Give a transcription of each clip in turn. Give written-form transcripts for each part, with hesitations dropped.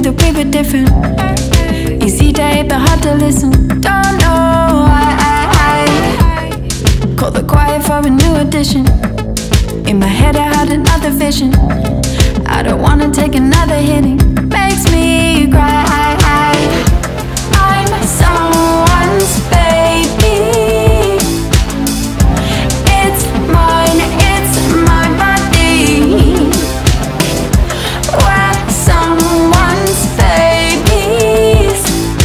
that we were different. Easy to hate but hard to listen. Don't know why I call the quiet for a new addition. In my head I had another vision. I don't wanna take another hitting. Makes me cry. I'm someone's baby. It's mine, it's my body. We're someone's babies.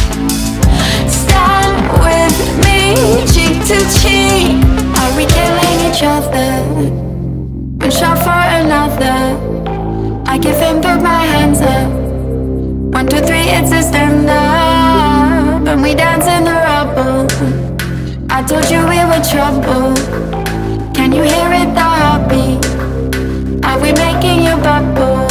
Stand with me, cheek to cheek. Are we killing each other? One shot for another. I give in, put my hands up. 1, 2, 3, it's a stand up. And we dance in the rubble. I told you we were trouble. Can you hear it, the heartbeat? Are we making you bubble?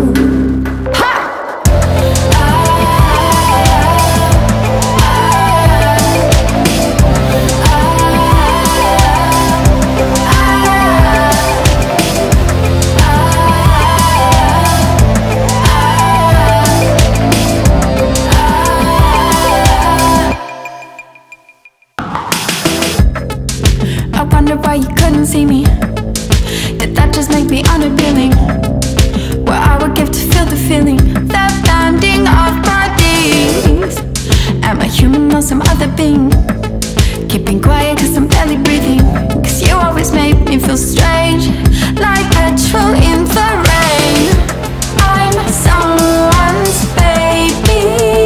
Why you couldn't see me? Did that just make me unappealing? What I would give to feel the feeling, the bending of bodies. Am I human or some other being? Keeping quiet cause I'm barely breathing. Cause you always make me feel strange, like petrol in the rain. I'm someone's baby.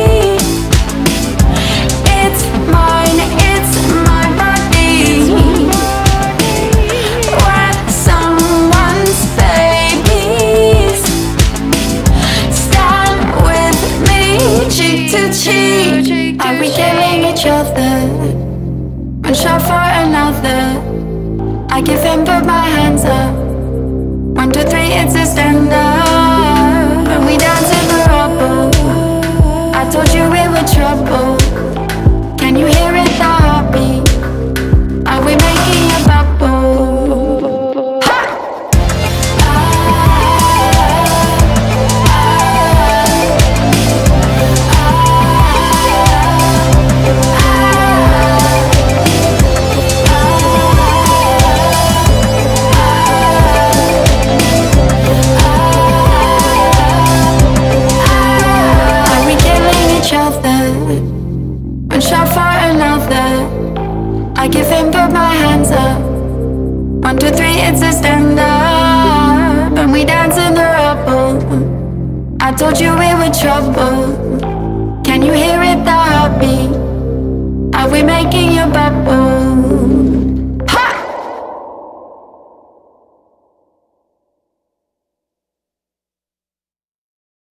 It's mine, it's my body. Are we killing each other? One shot for another. I give in, put my hands up. 1, 2, 3, it's a stand up. And we dance in the rubble. I told you we were trouble. Can you hear it, the heartbeat? Are we making a bubble? I give in, put my hands up. 1, 2, 3, it's a stand up. And we dance in the rubble. I told you we were trouble. Can you hear it, the heartbeat? Are we making you bubble?